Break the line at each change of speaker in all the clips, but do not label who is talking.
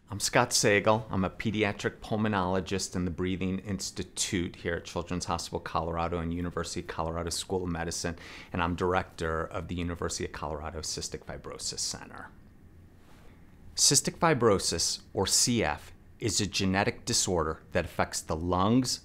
I'm Scott Sagel. I'm a pediatric pulmonologist in the Breathing Institute here at Children's Hospital Colorado and University of Colorado School of Medicine, and I'm director of the University of Colorado Cystic Fibrosis Center. Cystic fibrosis, or CF, is a genetic disorder that affects the lungs,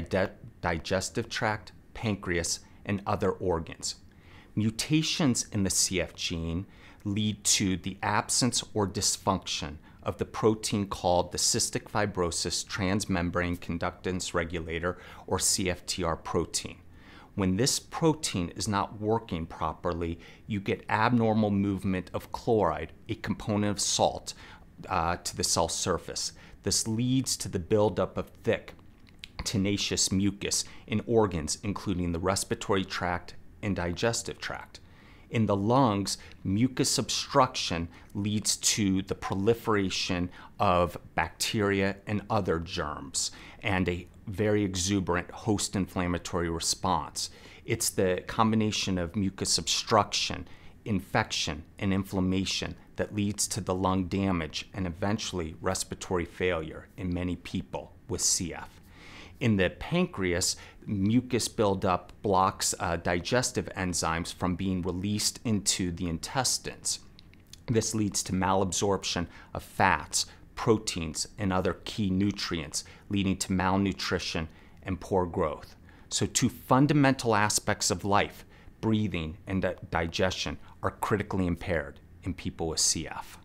digestive tract, pancreas, and other organs. Mutations in the CF gene lead to the absence or dysfunction of the protein called the cystic fibrosis transmembrane conductance regulator, or CFTR protein. When this protein is not working properly, you get abnormal movement of chloride, a component of salt, to the cell surface. This leads to the buildup of thick, tenacious mucus in organs, including the respiratory tract and digestive tract. In the lungs, mucus obstruction leads to the proliferation of bacteria and other germs and a very exuberant host inflammatory response. It's the combination of mucus obstruction, infection, and inflammation that leads to the lung damage and eventually respiratory failure in many people with CF. In the pancreas, mucus buildup blocks digestive enzymes from being released into the intestines. This leads to malabsorption of fats, proteins, and other key nutrients, leading to malnutrition and poor growth. So two fundamental aspects of life, breathing and digestion, are critically impaired in people with CF.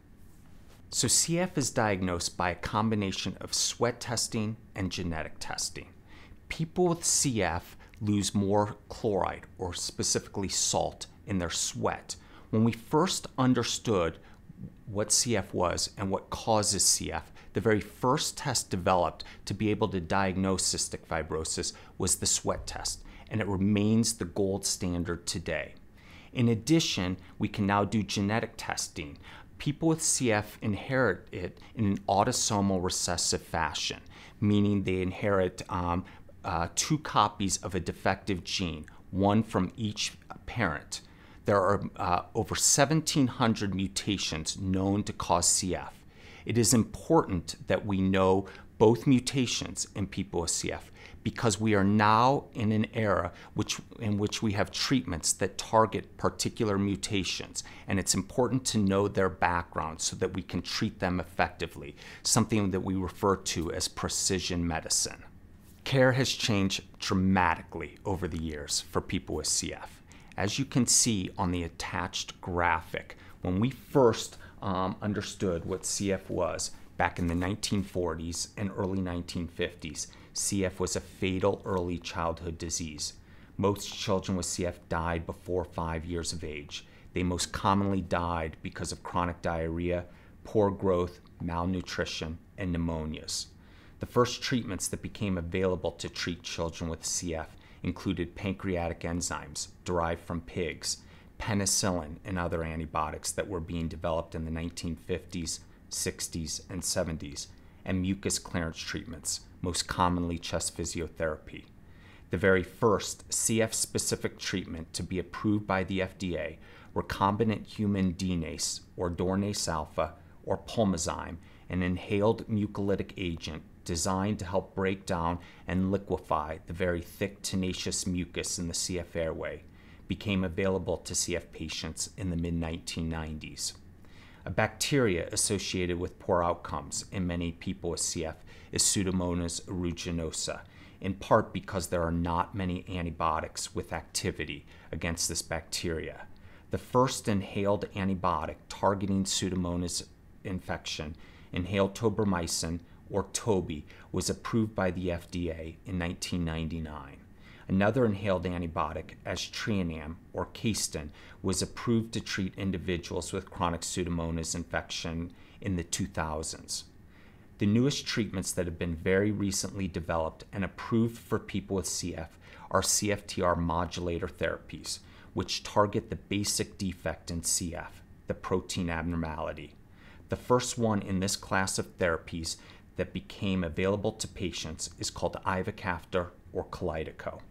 So CF is diagnosed by a combination of sweat testing and genetic testing. People with CF lose more chloride, or specifically salt, in their sweat. When we first understood what CF was and what causes CF, the very first test developed to be able to diagnose cystic fibrosis was the sweat test, and it remains the gold standard today. In addition, we can now do genetic testing. People with CF inherit it in an autosomal recessive fashion, meaning they inherit two copies of a defective gene, one from each parent. There are over 1,700 mutations known to cause CF. It is important that we know both mutations in people with CF because we are now in an era in which we have treatments that target particular mutations, and it's important to know their background so that we can treat them effectively, something that we refer to as precision medicine. Care has changed dramatically over the years for people with CF. As you can see on the attached graphic, when we first understood what CF was back in the 1940s and early 1950s, CF was a fatal early childhood disease. Most children with CF died before 5 years of age. They most commonly died because of chronic diarrhea, poor growth, malnutrition, and pneumonias. The first treatments that became available to treat children with CF included pancreatic enzymes derived from pigs, penicillin, and other antibiotics that were being developed in the 1950s, 60s, and 70s, and mucus clearance treatments, most commonly chest physiotherapy. The very first CF-specific treatment to be approved by the FDA recombinant human DNase, or Dornase alpha, or Pulmozyme, an inhaled mucolytic agent designed to help break down and liquefy the very thick, tenacious mucus in the CF airway, became available to CF patients in the mid-1990s. A bacteria associated with poor outcomes in many people with CF is Pseudomonas aeruginosa, in part because there are not many antibiotics with activity against this bacteria. The first inhaled antibiotic targeting Pseudomonas infection, inhaled tobramycin, or Toby, was approved by the FDA in 1999. Another inhaled antibiotic, aztreonam, or Caistin, was approved to treat individuals with chronic Pseudomonas infection in the 2000s. The newest treatments that have been very recently developed and approved for people with CF are CFTR modulator therapies, which target the basic defect in CF, the protein abnormality. The first one in this class of therapies that became available to patients is called ivacaftor, or Kalydeco.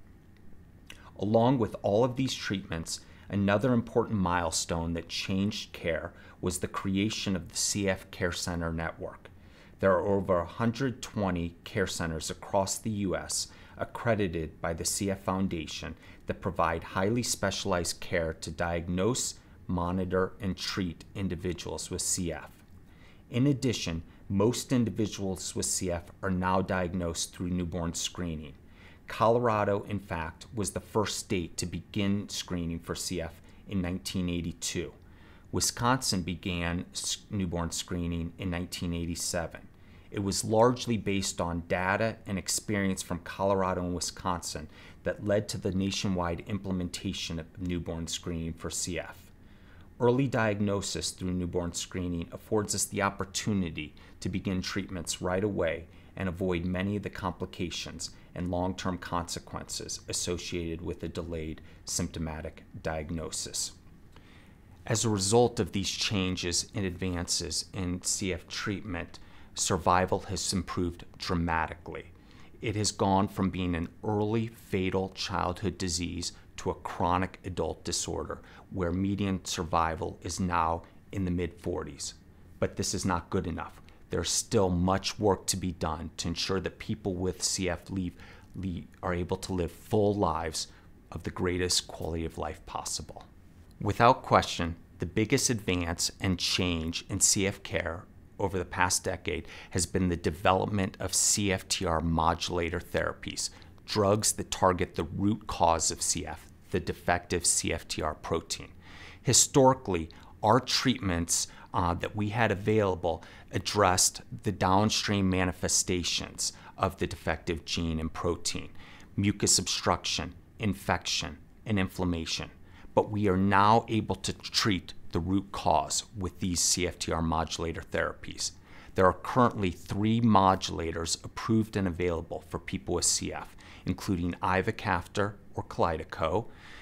Along with all of these treatments, another important milestone that changed care was the creation of the CF Care Center network. There are over 120 care centers across the U.S. accredited by the CF Foundation that provide highly specialized care to diagnose, monitor, and treat individuals with CF. In addition, most individuals with CF are now diagnosed through newborn screening. Colorado, in fact, was the first state to begin screening for CF in 1982. Wisconsin began newborn screening in 1987. It was largely based on data and experience from Colorado and Wisconsin that led to the nationwide implementation of newborn screening for CF. Early diagnosis through newborn screening affords us the opportunity to begin treatments right away and avoid many of the complications and long-term consequences associated with a delayed symptomatic diagnosis. As a result of these changes and advances in CF treatment, survival has improved dramatically. It has gone from being an early fatal childhood disease to a chronic adult disorder where median survival is now in the mid-40s. But this is not good enough. There's still much work to be done to ensure that people with CF are able to live full lives of the greatest quality of life possible. Without question, the biggest advance and change in CF care over the past decade has been the development of CFTR modulator therapies, drugs that target the root cause of CF, the defective CFTR protein. Historically, our treatments that we had available addressed the downstream manifestations of the defective gene and protein, mucus obstruction, infection, and inflammation. But we are now able to treat the root cause with these CFTR modulator therapies. There are currently 3 modulators approved and available for people with CF, including ivacaftor or Kalydeco,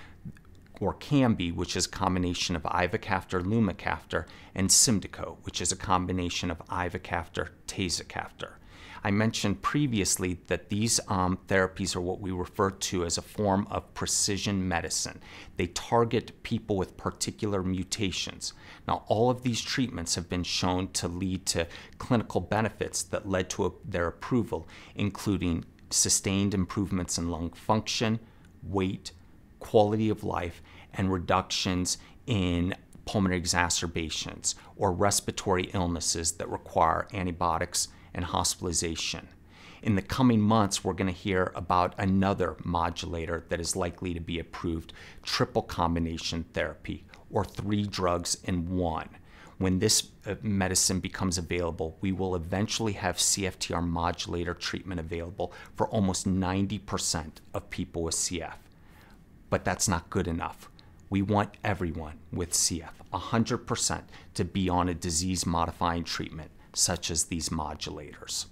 or Cambi, which is a combination of ivacaftor, lumacaftor, and Symdeko, which is a combination of ivacaftor, tezacaftor. I mentioned previously that these therapies are what we refer to as a form of precision medicine. They target people with particular mutations. Now, all of these treatments have been shown to lead to clinical benefits that led to their approval, including sustained improvements in lung function, weight, quality of life, and reductions in pulmonary exacerbations or respiratory illnesses that require antibiotics and hospitalization. In the coming months, we're going to hear about another modulator that is likely to be approved, triple combination therapy, or 3 drugs in 1. When this medicine becomes available, we will eventually have CFTR modulator treatment available for almost 90% of people with CF. But that's not good enough. We want everyone with CF, 100%, to be on a disease-modifying treatment, such as these modulators.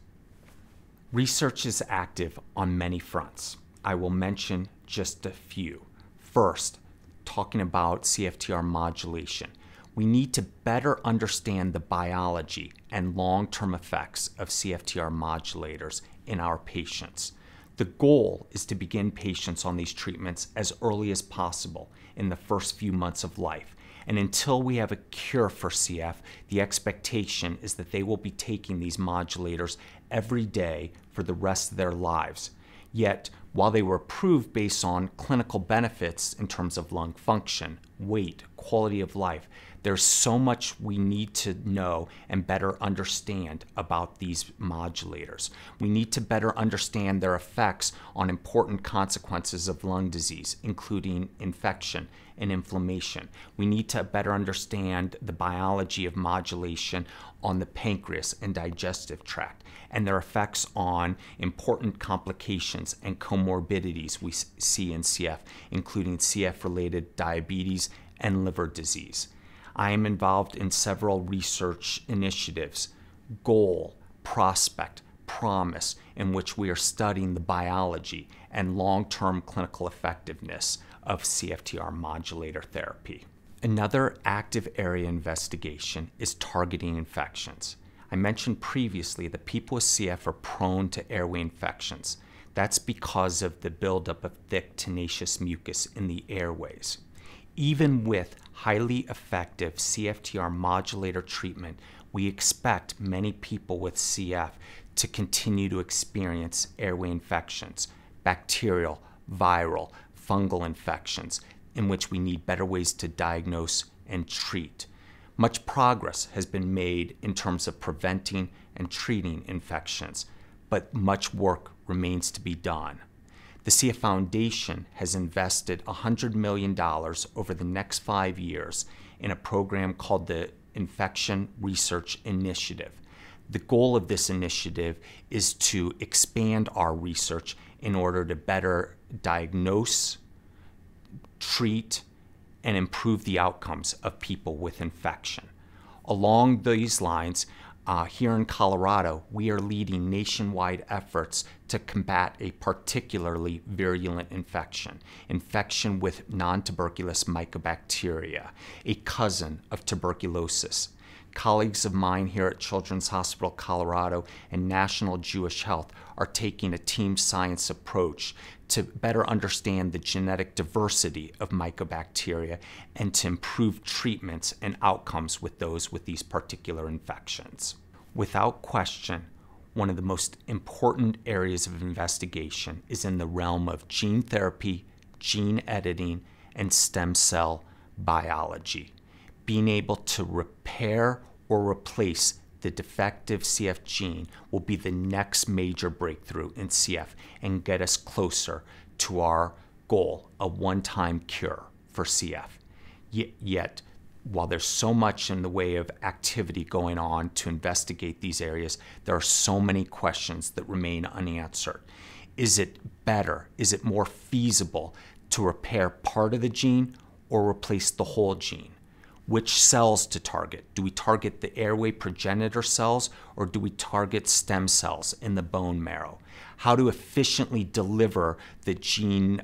Research is active on many fronts. I will mention just a few. First, talking about CFTR modulation. We need to better understand the biology and long-term effects of CFTR modulators in our patients. The goal is to begin patients on these treatments as early as possible in the first few months of life. And until we have a cure for CF, the expectation is that they will be taking these modulators every day for the rest of their lives. Yet, while they were approved based on clinical benefits in terms of lung function, weight, quality of life, there's so much we need to know and better understand about these modulators. We need to better understand their effects on important consequences of lung disease, including infection and inflammation. We need to better understand the biology of modulation on the pancreas and digestive tract, and their effects on important complications and comorbidities we see in CF, including CF-related diabetes and liver disease. I am involved in several research initiatives, GOAL, PROSPECT, PROMISE, in which we are studying the biology and long-term clinical effectiveness of CFTR modulator therapy. Another active area of investigation is targeting infections. I mentioned previously that people with CF are prone to airway infections. That's because of the buildup of thick, tenacious mucus in the airways. Even with highly effective CFTR modulator treatment, we expect many people with CF to continue to experience airway infections, bacterial, viral, fungal infections, in which we need better ways to diagnose and treat. Much progress has been made in terms of preventing and treating infections, but much work remains to be done. The CF Foundation has invested $100 million over the next 5 years in a program called the Infection Research Initiative. The goal of this initiative is to expand our research in order to better diagnose, treat, and improve the outcomes of people with infection. Along these lines, here in Colorado, we are leading nationwide efforts to combat a particularly virulent infection with non-tuberculous mycobacteria, a cousin of tuberculosis. Colleagues of mine here at Children's Hospital Colorado and National Jewish Health are taking a team science approach to better understand the genetic diversity of mycobacteria and to improve treatments and outcomes with those with these particular infections. Without question, one of the most important areas of investigation is in the realm of gene therapy, gene editing, and stem cell biology. Being able to repair or replace the defective CF gene will be the next major breakthrough in CF and get us closer to our goal, a one-time cure for CF. Yet, while there's so much in the way of activity going on to investigate these areas, there are so many questions that remain unanswered. Is it better? Is it more feasible to repair part of the gene or replace the whole gene? Which cells to target? Do we target the airway progenitor cells or do we target stem cells in the bone marrow? How to efficiently deliver the gene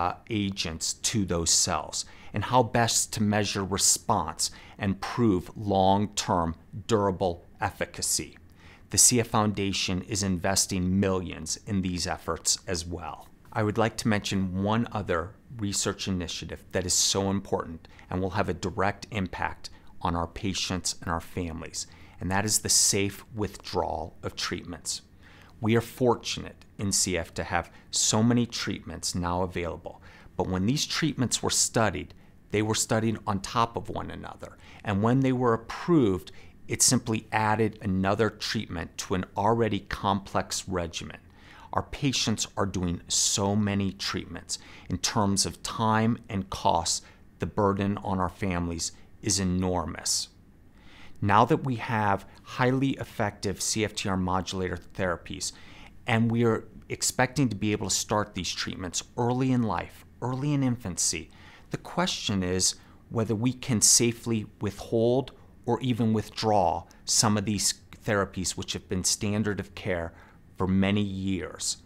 agents to those cells? And how best to measure response and prove long-term durable efficacy? The CF Foundation is investing millions in these efforts as well. I would like to mention one other research initiative that is so important and will have a direct impact on our patients and our families, and that is the safe withdrawal of treatments. We are fortunate in CF to have so many treatments now available, but when these treatments were studied, they were studied on top of one another, and when they were approved, it simply added another treatment to an already complex regimen. Our patients are doing so many treatments. In terms of time and cost, the burden on our families is enormous. Now that we have highly effective CFTR modulator therapies, and we are expecting to be able to start these treatments early in life, early in infancy, the question is whether we can safely withhold or even withdraw some of these therapies which have been standard of care for many years.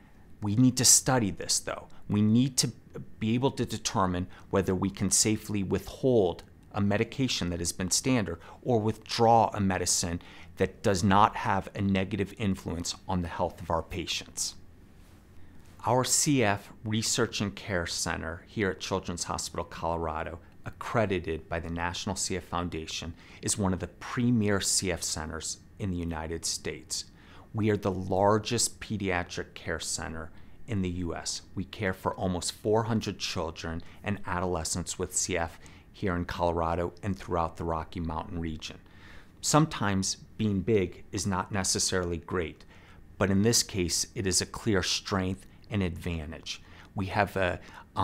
We need to study this, though. We need to be able to determine whether we can safely withhold a medication that has been standard or withdraw a medicine that does not have a negative influence on the health of our patients. Our CF Research and Care Center here at Children's Hospital Colorado, accredited by the National CF Foundation, is one of the premier CF centers in the United States. We are the largest pediatric care center in the U.S. We care for almost 400 children and adolescents with CF here in Colorado and throughout the Rocky Mountain region. Sometimes being big is not necessarily great, but in this case, it is a clear strength and advantage. We have a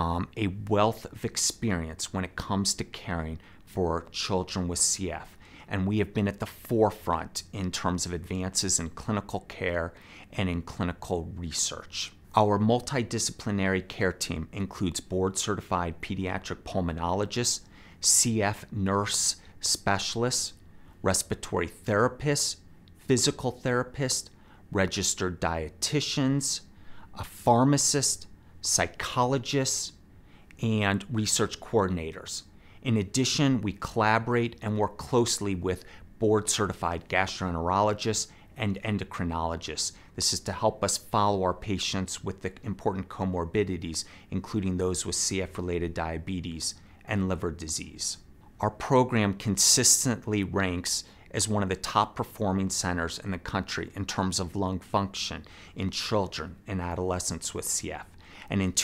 wealth of experience when it comes to caring for children with CF. And we have been at the forefront in terms of advances in clinical care and in clinical research. Our multidisciplinary care team includes board-certified pediatric pulmonologists, CF nurse specialists, respiratory therapists, physical therapists, registered dietitians, a pharmacist, psychologists, and research coordinators. In addition, we collaborate and work closely with board-certified gastroenterologists and endocrinologists. This is to help us follow our patients with the important comorbidities, including those with CF-related diabetes and liver disease. Our program consistently ranks as one of the top performing centers in the country in terms of lung function in children and adolescents with CF. And in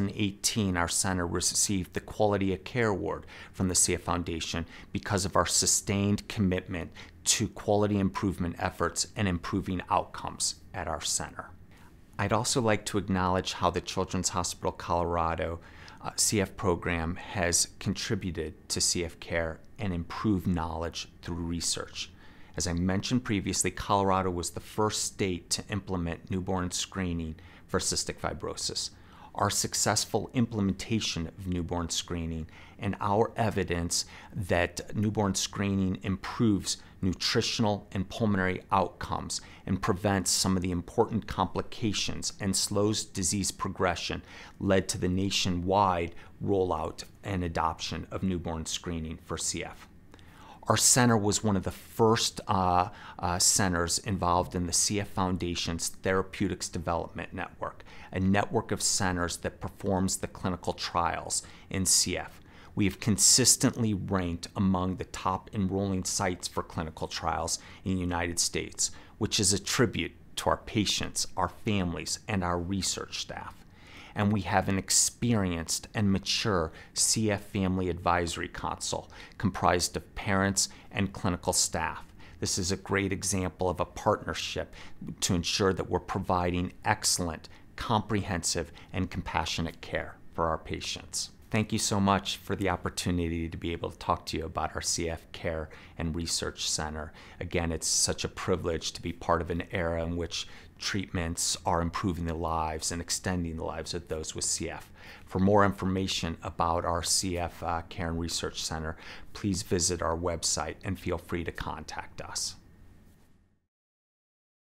2018, our center received the Quality of Care Award from the CF Foundation because of our sustained commitment to quality improvement efforts and improving outcomes at our center. I'd also like to acknowledge how the Children's Hospital Colorado CF program has contributed to CF care and improved knowledge through research. As I mentioned previously, Colorado was the first state to implement newborn screening for cystic fibrosis. Our successful implementation of newborn screening and our evidence that newborn screening improves nutritional and pulmonary outcomes and prevents some of the important complications and slows disease progression led to the nationwide rollout and adoption of newborn screening for CF. Our center was one of the first centers involved in the CF Foundation's Therapeutics Development Network, a network of centers that performs the clinical trials in CF. We have consistently ranked among the top enrolling sites for clinical trials in the United States, which is a tribute to our patients, our families, and our research staff. And we have an experienced and mature CF Family Advisory Council comprised of parents and clinical staff. This is a great example of a partnership to ensure that we're providing excellent, comprehensive, and compassionate care for our patients. Thank you so much for the opportunity to be able to talk to you about our CF Care and Research Center. Again, it's such a privilege to be part of an era in which treatments are improving the lives and extending the lives of those with CF. For more information about our CF Care and Research Center, please visit our website and feel free to contact us.